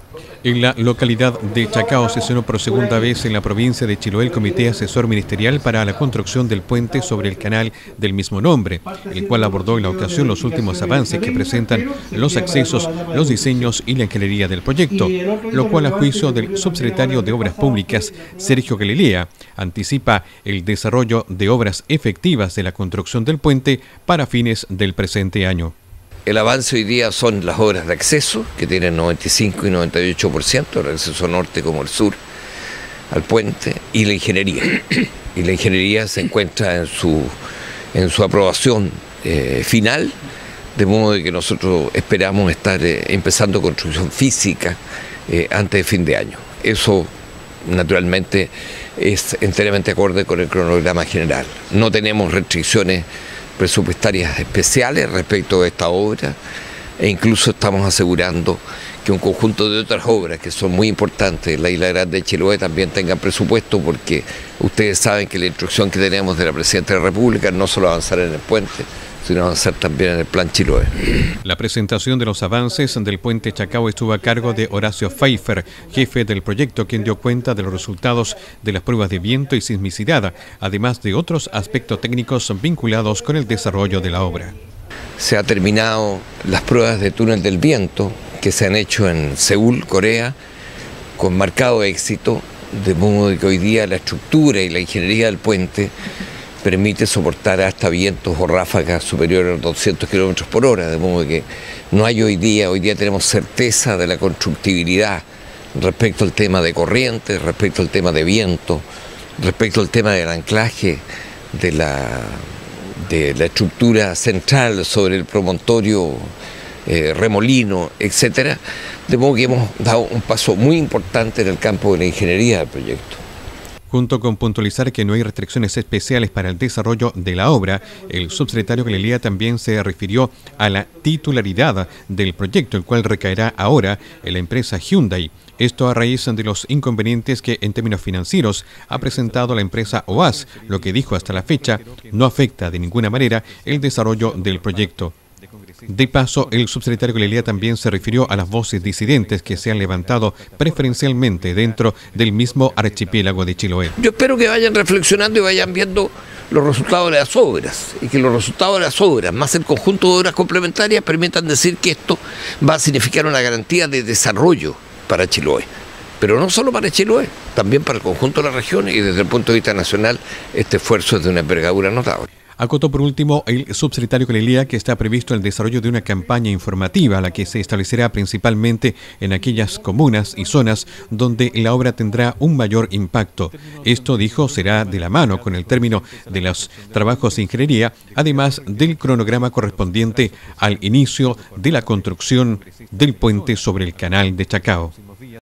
En la localidad de Chacao sesionó por segunda vez en la provincia de Chiloé el Comité Asesor Ministerial para la construcción del puente sobre el canal del mismo nombre, el cual abordó en la ocasión los últimos avances que presentan los accesos, los diseños y la ingeniería del proyecto, lo cual a juicio del subsecretario de Obras Públicas, Sergio Galilea, anticipa el desarrollo de obras efectivas de la construcción del puente para fines del presente año. El avance hoy día son las obras de acceso, que tienen 95 y 98%, el acceso norte como el sur, al puente, y la ingeniería. Y la ingeniería se encuentra en su aprobación final, de modo de que nosotros esperamos estar empezando construcción física antes de fin de año. Eso, naturalmente, es enteramente acorde con el cronograma general. No tenemos restricciones presupuestarias especiales respecto de esta obra, e incluso estamos asegurando que un conjunto de otras obras que son muy importantes en la Isla Grande de Chiloé también tengan presupuesto, porque ustedes saben que la instrucción que tenemos de la Presidenta de la República no solo avanzar en el puente, sino avanzar también en el Plan Chiloé. La presentación de los avances del puente Chacao estuvo a cargo de Horacio Pfeiffer, jefe del proyecto, quien dio cuenta de los resultados de las pruebas de viento y sismicidad, además de otros aspectos técnicos vinculados con el desarrollo de la obra. Se han terminado las pruebas de túnel del viento que se han hecho en Seúl, Corea, con marcado éxito, de modo que hoy día la estructura y la ingeniería del puente permite soportar hasta vientos o ráfagas superiores a 200 kilómetros por hora, de modo que no hay hoy día tenemos certeza de la constructibilidad respecto al tema de corriente, respecto al tema de viento, respecto al tema del anclaje de la estructura central sobre el promontorio remolino, etcétera, de modo que hemos dado un paso muy importante en el campo de la ingeniería del proyecto. Junto con puntualizar que no hay restricciones especiales para el desarrollo de la obra, el subsecretario Galilea también se refirió a la titularidad del proyecto, el cual recaerá ahora en la empresa Hyundai. Esto a raíz de los inconvenientes que en términos financieros ha presentado la empresa OAS, lo que dijo hasta la fecha no afecta de ninguna manera el desarrollo del proyecto. De paso, el subsecretario Galilea también se refirió a las voces disidentes que se han levantado preferencialmente dentro del mismo archipiélago de Chiloé. Yo espero que vayan reflexionando y vayan viendo los resultados de las obras, y que los resultados de las obras, más el conjunto de obras complementarias, permitan decir que esto va a significar una garantía de desarrollo para Chiloé. Pero no solo para Chiloé, también para el conjunto de la región, y desde el punto de vista nacional este esfuerzo es de una envergadura notable. Acotó por último el subsecretario Galilea que está previsto el desarrollo de una campaña informativa, la que se establecerá principalmente en aquellas comunas y zonas donde la obra tendrá un mayor impacto. Esto, dijo, será de la mano con el término de los trabajos de ingeniería, además del cronograma correspondiente al inicio de la construcción del puente sobre el canal de Chacao.